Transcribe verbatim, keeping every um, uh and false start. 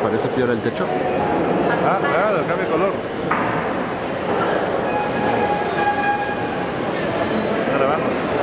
parece peor el techo. Ah, claro, cambia de color. Está grabando.